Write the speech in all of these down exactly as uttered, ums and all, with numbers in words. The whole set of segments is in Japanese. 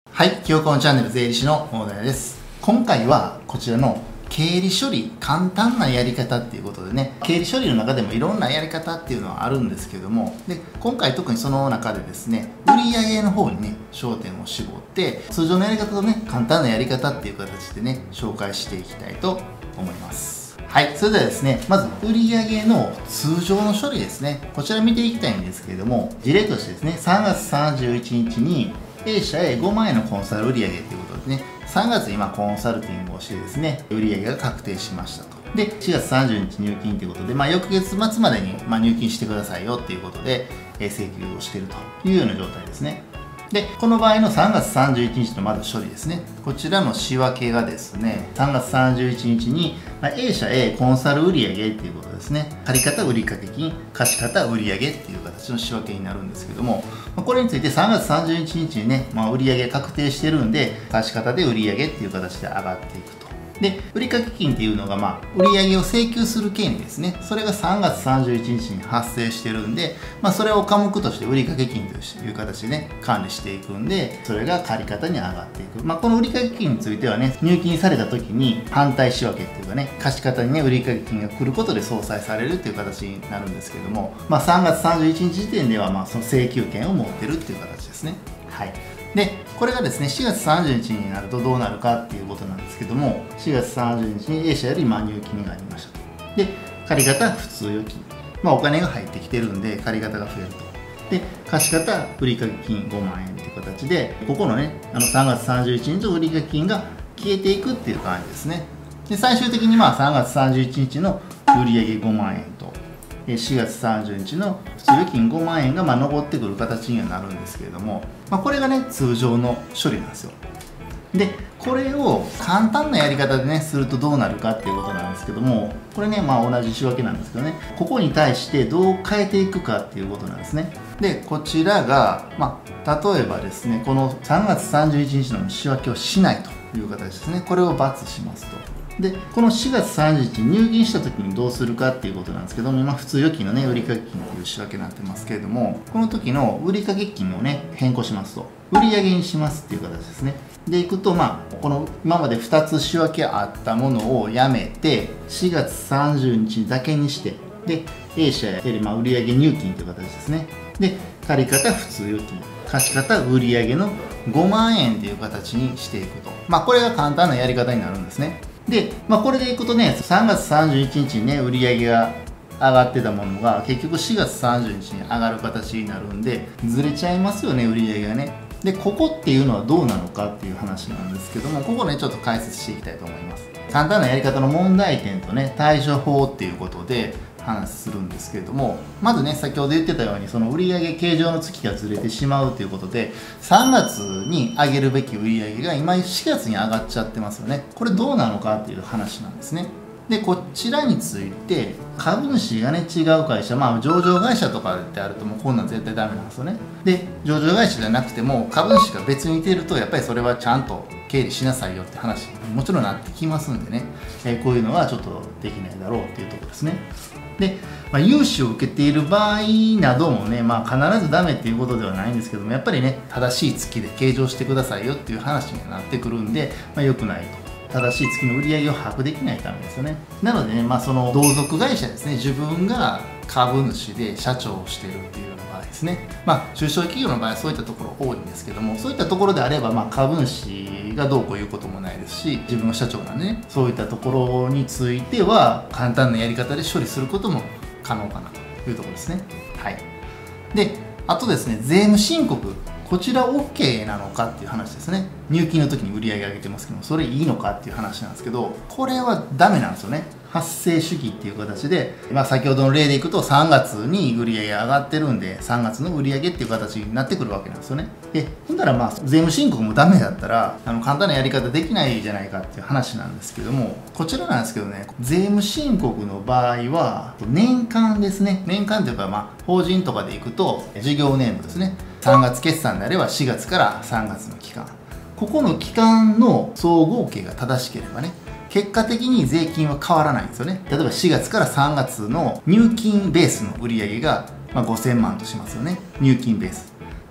はい、記憶のチャンネル税理士の大田です。今回はこちらの経理処理、簡単なやり方っていうことでね、経理処理の中でもいろんなやり方っていうのはあるんですけども、で今回特にその中でですね、売上の方にね、焦点を絞って、通常のやり方とね、簡単なやり方っていう形でね、紹介していきたいと思います。はい、それではですね、まず売上の通常の処理ですね、こちら見ていきたいんですけれども、事例としてですね、さんがつさんじゅういちにちにA 社へごまんえんのコンサル売上ということですね、さんがつ今コンサルティングをしてですね、売上が確定しましたと。で、しがつさんじゅうにち入金ということで、まあ、翌月末までにまあ入金してくださいよっていうことで、え請求をしているというような状態ですね。で、この場合のさんがつさんじゅういちにちのまず処理ですね。こちらの仕分けがですね、さんがつさんじゅういちにちに A 社へコンサル売上っていうことですね。借方売掛金、貸方売上っていう形の仕分けになるんですけども、これについてさんがつさんじゅういちにちにね、まあ、売上確定してるんで、貸方で売上っていう形で上がっていくと。で、売掛金っていうのが、まあ、売上を請求する権利ですね。それがさんがつさんじゅういちにちに発生してるんで、まあ、それを科目として売掛金という形でね、管理していくんで、それが借方に上がっていく。まあ、この売掛金についてはね、入金された時に反対仕分けっていうかね、貸方にね、売掛金が来ることで相殺されるっていう形になるんですけども、まあ、さんがつさんじゅういちにち時点では、まあ、その請求権を持ってるっていう形ですね。はい。で、これがですね、しがつさんじゅうにちになるとどうなるかっていうことなんですけども、しがつさんじゅうにちに A 社よりまあ入金がありましたと。で、借方普通預金。まあ、お金が入ってきてるんで、借方が増えると。で、貸方売掛金ごまんえんっていう形で、ここのね、あのさんがつさんじゅういちにちの売掛金が消えていくっていう感じですね。で、最終的にまあさんがつさんじゅういちにちの売上ごまんえんと、しがつさんじゅうにちの普通預金ごまんえんがまあ残ってくる形にはなるんですけれども、まあ、これがね通常の処理なんですよ。でこれを簡単なやり方でねするとどうなるかっていうことなんですけども、これねまあ同じ仕分けなんですけどね、ここに対してどう変えていくかっていうことなんですね。でこちらがまあ例えばですね、このさんがつさんじゅういちにちの仕分けをしないという形ですね。これを×しますと。でこのしがつさんじゅういちにちに入金した時にどうするかっていうことなんですけども、今普通預金のね売掛金っていう仕分けになってますけれども、この時の売掛金をね変更しますと売上にしますっていう形ですね。でいくとまあこの今までふたつ仕分けあったものをやめてしがつさんじゅうにちだけにして、で A 社よりまあ売上入金という形ですね。で借方普通預金、貸方売上のごまんえんっていう形にしていくと、まあこれが簡単なやり方になるんですね。で、まあ、これでいくとね、さんがつさんじゅういちにちにね、売り上げが上がってたものが、結局しがつさんじゅうにちに上がる形になるんで、ずれちゃいますよね、売り上げがね。で、ここっていうのはどうなのかっていう話なんですけども、ここね、ちょっと解説していきたいと思います。簡単なやり方の問題点とね、対処法っていうことで、話するんですけれども、まずね先ほど言ってたようにその売上計上の月がずれてしまうということで、さんがつに上げるべき売上が今しがつに上がっちゃってますよね。これどうなのかっていう話なんですね。でこちらについて株主がね違う会社、まあ上場会社とかってあるともうこんなん絶対ダメなんですよね。で上場会社じゃなくても株主が別にいてるとやっぱりそれはちゃんと経理しなさいよって話にもちろんなってきますんでね、えー、こういうのはちょっとできないだろうっていうところですね。で、まあ、融資を受けている場合などもね、まあ、必ずダメっていうことではないんですけども、やっぱりね正しい月で計上してくださいよっていう話になってくるんで、まあ、良くないと。正しい月の売り上げを把握できないためですよね。なのでね、まあ、その同族会社ですね、自分が株主で社長をしているっていうような場合ですね、まあ、中小企業の場合はそういったところ多いんですけども、そういったところであれば、まあ、株主がどうこう言うこともないですし、自分の社長がね、そういったところについては簡単なやり方で処理することも可能かなというところですね。はい。で、あとですね、税務申告。こちら OK なのかっていう話ですね。入金の時に売り上げ上げてますけども、それいいのかっていう話なんですけど、これはダメなんですよね。発生主義っていう形で、まあ、先ほどの例でいくとさんがつに売り上げ上がってるんで、さんがつの売り上げっていう形になってくるわけなんですよね。で、ほんだらまあ税務申告もダメだったら、あの簡単なやり方できないじゃないかっていう話なんですけども、こちらなんですけどね、税務申告の場合は年間ですね。年間というかまあ法人とかでいくと事業年度ですね。さんがつ決算であればしがつからさんがつの期間、ここの期間の総合計が正しければね、結果的に税金は変わらないんですよね。例えばしがつからさんがつの入金ベースの売上がまあごせんまんとしますよね、入金ベース。ただ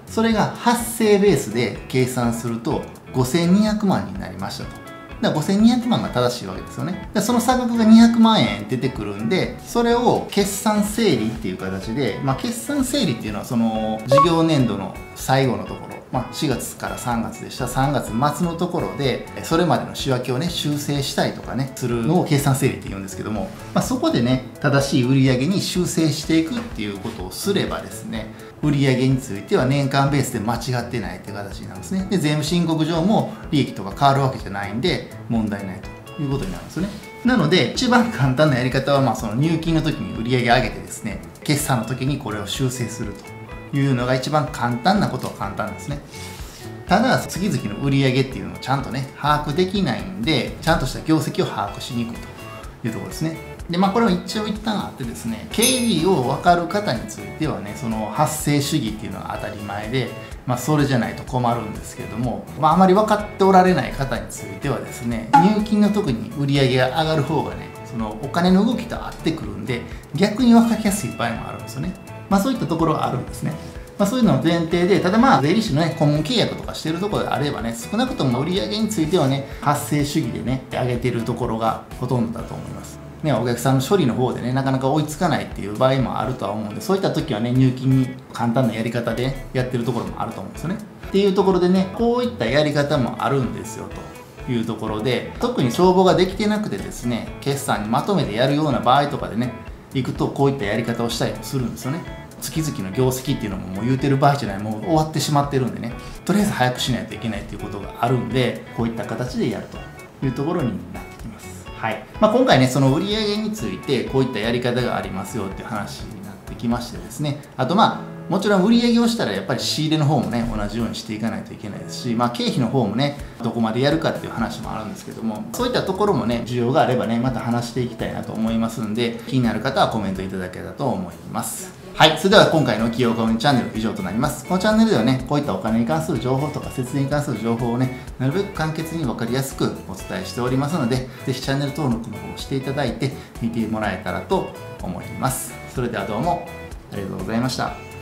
それが発生ベースで計算するとごせんにひゃくまんになりましたと。だからごせんにひゃくまんが正しいわけですよね。でその差額がにひゃくまんえん出てくるんで、それを決算整理っていう形で、まあ、決算整理っていうのはその事業年度の最後のところ、まあ、しがつからさんがつでしたさんがつ末のところでそれまでの仕分けをね修正したりとかねするのを決算整理って言うんですけども、まあ、そこでね正しい売上に修正していくっていうことをすればですね、売上については年間ベースで間違ってないっていう形なんですね。で税務申告上も利益とか変わるわけじゃないんで問題ないということになるんですよね。なので一番簡単なやり方はまあその入金の時に売上上げてですね、決算の時にこれを修正するというのが一番簡単なことは簡単ですね。ただ月々の売上っていうのをちゃんとね把握できないんで、ちゃんとした業績を把握しにくいというところですね。でまあこれは一応一旦あってですね、経理を分かる方についてはねその発生主義っていうのは当たり前で、まあそれじゃないと困るんですけども、まああまり分かっておられない方についてはですね、入金の時に売上が上がる方がねそのお金の動きと合ってくるんで逆に分かりやすい場合もあるんですよね。まあそういったところがあるんですね。まあ、そういうのを前提で、ただまあ税理士のね顧問契約とかしてるところであればね、少なくとも売上についてはね発生主義でね上げてるところがほとんどだと思います。ね、お客さんの処理の方でねなかなか追いつかないっていう場合もあるとは思うんで、そういった時はね入金に簡単なやり方でやってるところもあると思うんですよね。っていうところでね、こういったやり方もあるんですよというところで、特に帳簿ができてなくてですね決算にまとめてやるような場合とかでね行くとこういったやり方をしたりもするんですよね。月々の業績っていうのももう言うてる場合じゃない、もう終わってしまってるんでね、とりあえず早くしないといけないっていうことがあるんで、こういった形でやるというところになってきます。はいまあ、今回ねその売上についてこういったやり方がありますよっていう話になってきましてですね、あとまあもちろん売上をしたらやっぱり仕入れの方もね同じようにしていかないといけないですし、まあ、経費の方もねどこまでやるかっていう話もあるんですけども、そういったところもね需要があればねまた話していきたいなと思いますんで、気になる方はコメントいただけたらと思います。はい、それでは今回の企業家運チャンネル以上となります。このチャンネルではねこういったお金に関する情報とか節税に関する情報をねなるべく簡潔に分かりやすくお伝えしておりますので、ぜひチャンネル登録の方をしていただいて見てもらえたらと思います。それではどうもありがとうございました。